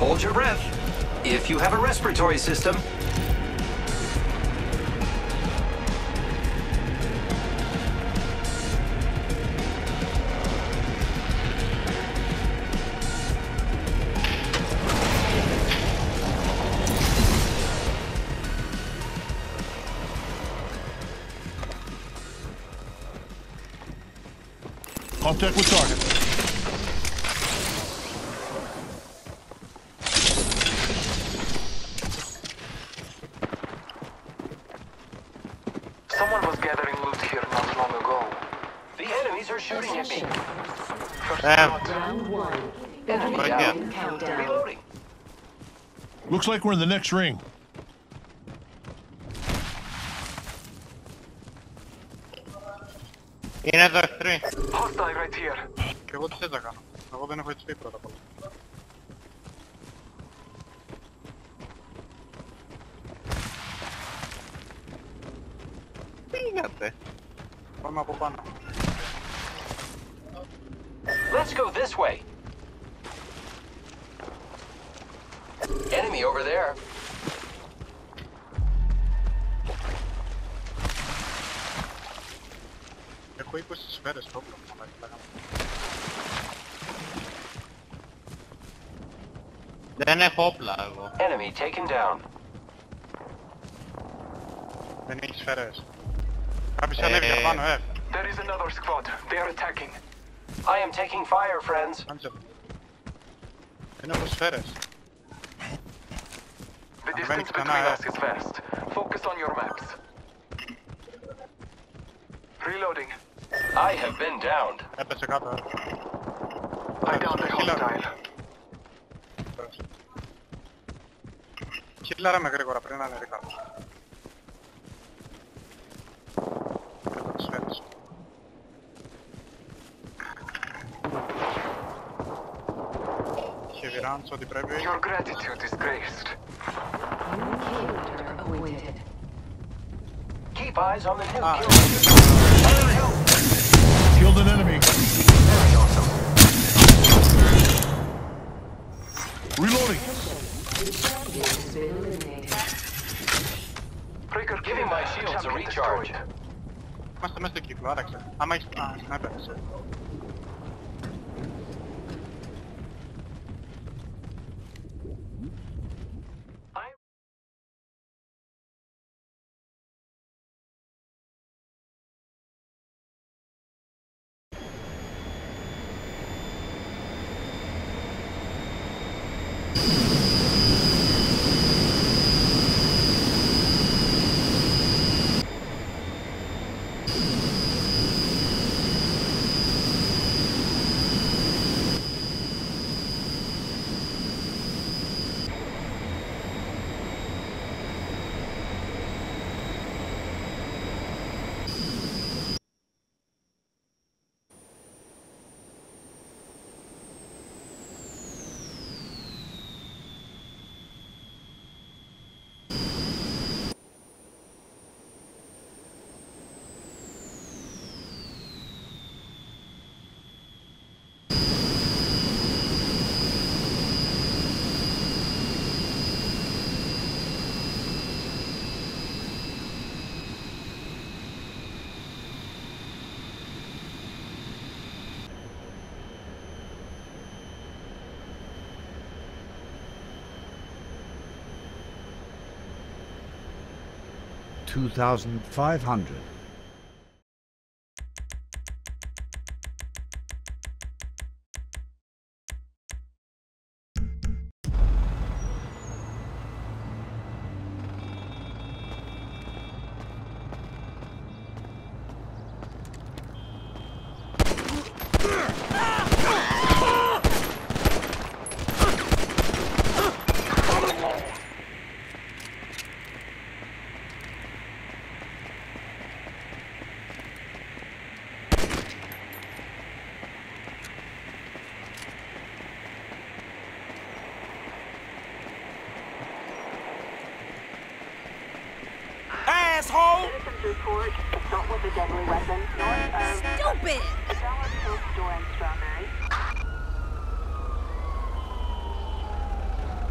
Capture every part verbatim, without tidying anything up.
Hold your breath. If you have a respiratory system. Contact with target. Someone was gathering loot here not long ago. The enemies are shooting at me. First Damn. shot. Round one. Enemy Right down. here. Countdown. Reloading. Looks like we're in the next ring. Another three. Hostile right here. Εγώ τι θα κάνω. Εγώ δεν έχω H P πρώτα απ' όλα. Τι γίνατε? Πάμε από πάνω. Let's go this way. Enemy over there. Έχω είκοσι σφαίρες στο όπλο μου, αλλά κοιτάγαμε. Δεν έχω όπλα εγώ. Enemy taken down. Δεν έχει σφαίρες. Κάποιος ανέβηκε Ε. πάνω, ε. There is another squad. They are attacking. I am taking fire, friends. Άντζελ. Δεν έχω σφαίρες. The I'm distance ready to between now. us is vast. Focus on your maps. Reloading. I have been downed. Έπεσε κάτω, ε. I downed a hostile. Χίλαρα με γρήγορα πριν να είναι ρικάρος. Έχω τις σφαίρες. Heavy rounds, ό,τι πρέπει. Your gratitude is graced. Kill leader awaited. Keep eyes on the new Ah. kill leader. Killed an enemy. Very awesome. Reloading. Champion has been eliminated. Breaker Giving my shields a champion recharge. destroyed. Είμαστε μέσα στο κύκλο, άραξε. Άμα έχεις... Α, σνάιπερ είσαι. two thousand five hundred. Asshole! Citizens report assault with a deadly weapon north of Stupid! Dallas Hill Store and Strawberry.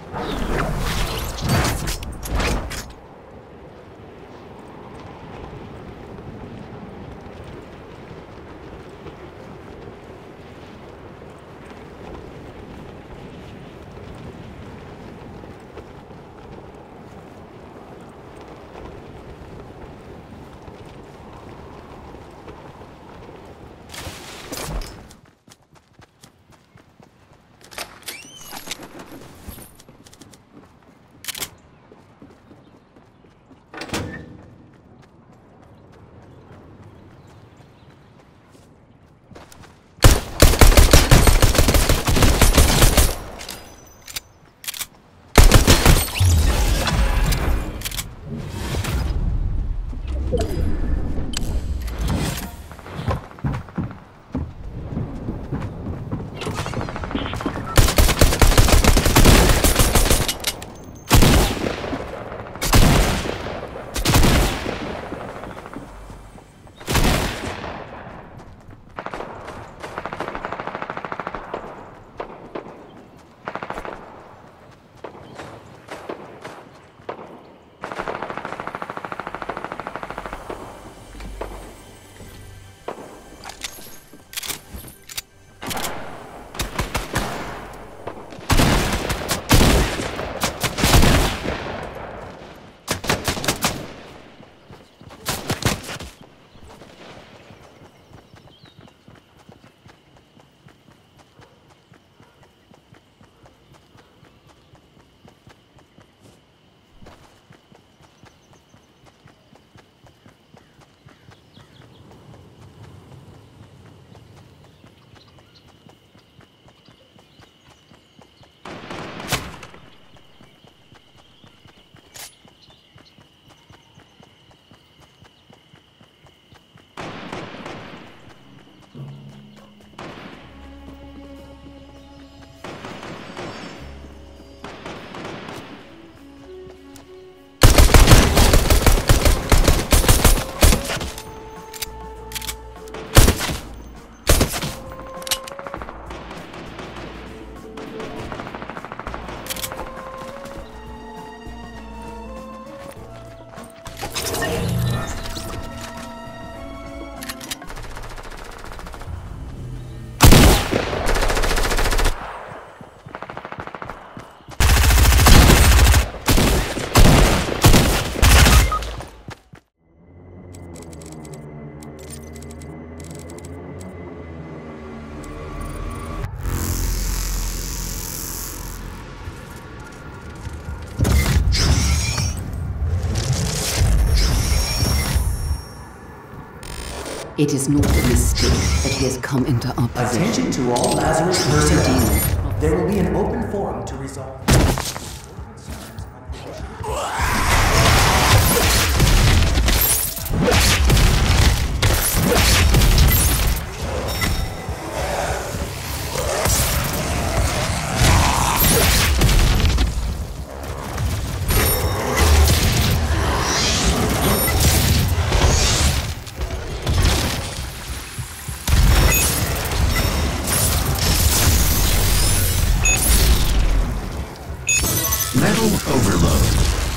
It is not a mistake that he has come into our possession. Attention to all Lazarus personnel. There will be an open forum to resolve. Metal overload.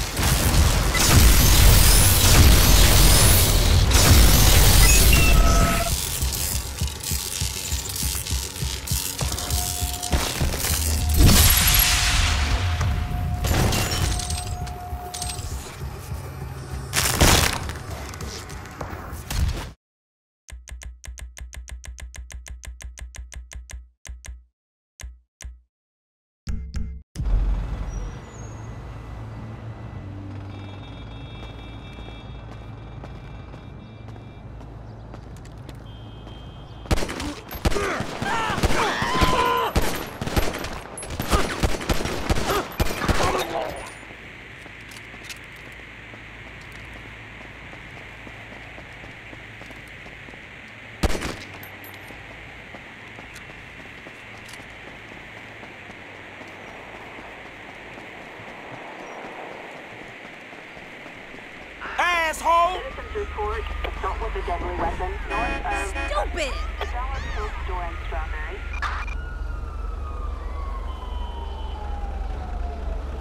Citizens report assault with a deadly weapon north of... Stupid! Dollar Hill Store in Strawberry.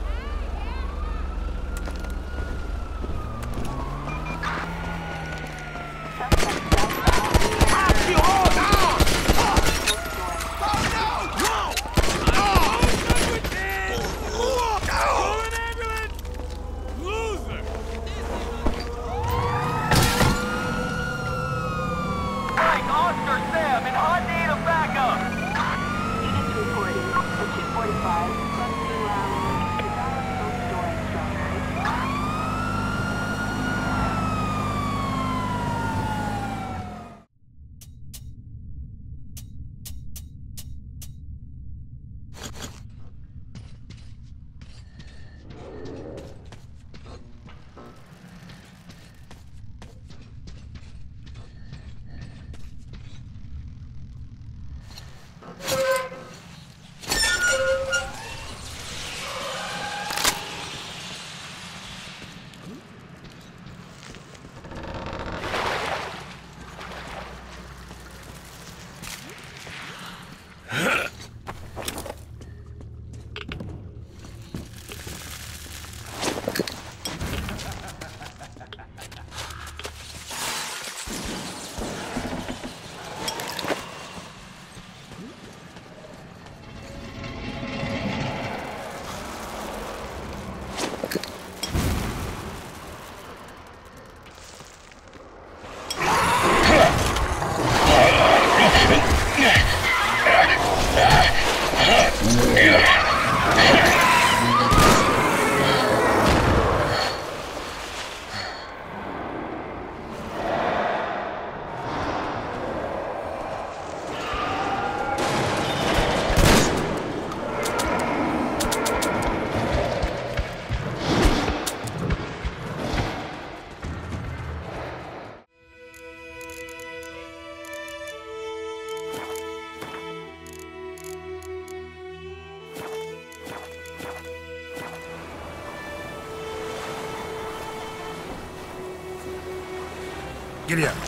Giddy up.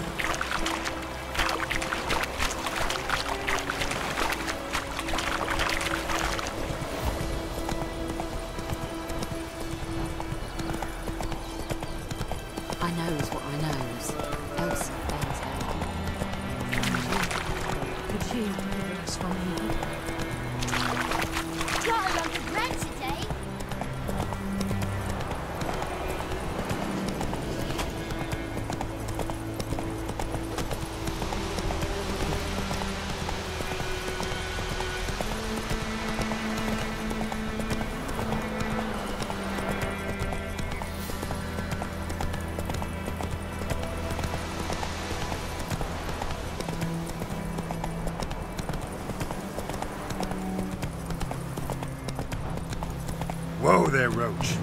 I knows what I knows. Else bears out. Could you reverse from me? Got a lot of bread today. Whoa there, Roach.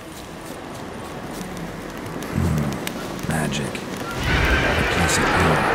Hmm. Magic. A piece of power.